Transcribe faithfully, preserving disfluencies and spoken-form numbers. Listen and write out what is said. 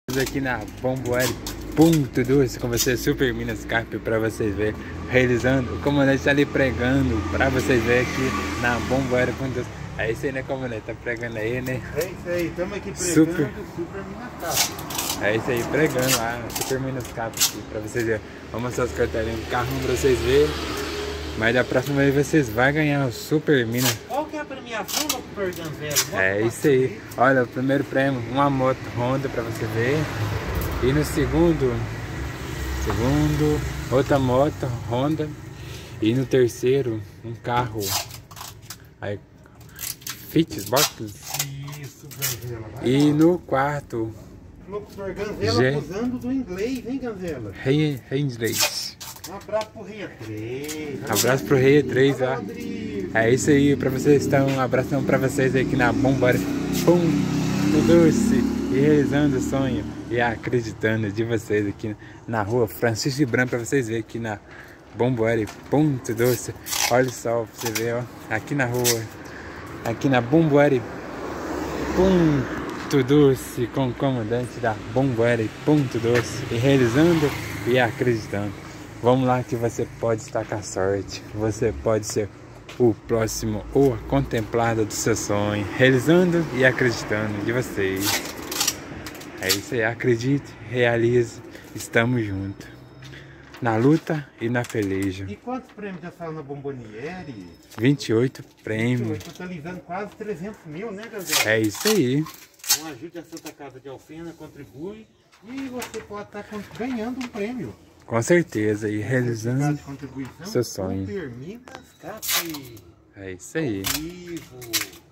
Aqui na Bomboare Ponto Doce com você, Super Minas Cap, para vocês verem, realizando. O comandante tá ali pregando, para vocês verem aqui na Bomboare Ponto Doce. É isso aí, né, comandante? Tá pregando aí, né? É isso aí, estamos aqui pregando Super, Super Minas Cap. É isso aí, pregando lá, Super Minas Cap aqui, para vocês verem. Vou mostrar os cartelinhos do carro para vocês verem. Mas da próxima vez vocês vão ganhar o Super Minas. Qual que é a premiação do Super Ganzelo? É isso aí. Olha, o primeiro prêmio, uma moto Honda para você ver. E no segundo, segundo, outra moto Honda. E no terceiro, um carro aí, Fit Box. Isso, Ganzela. E no quarto, Super Ganzela usando do inglês, hein, Ganzela? Rei inglês. Um abraço pro Rei três. Um abraço pro Rei três, ó. É isso aí, pra vocês estão, um abração pra vocês aqui na Bomboare Ponto Doce. E realizando o sonho e acreditando de vocês aqui na rua Francisco Branco, pra vocês verem aqui na Bomboare Ponto Doce. Olha só, pra você ver, ó, aqui na rua, aqui na Bomboare Ponto Doce, com o comandante da Bomboare Ponto Doce. E realizando e acreditando. Vamos lá que você pode estar com a sorte. Você pode ser o próximo ou a contemplada do seu sonho. Realizando e acreditando de vocês. É isso aí. Acredite, realize. Estamos juntos. Na luta e na peleja. E quantos prêmios já saiu na Bomboniere? vinte e oito prêmios. vinte e oito, totalizando quase trezentos mil, né, Ganzela? É isso aí. Então ajude a Santa Casa de Alfena, contribui. E você pode estar ganhando um prêmio. Com certeza, e realizando seu sonho. Super Minas Cap. É isso aí. Ao vivo.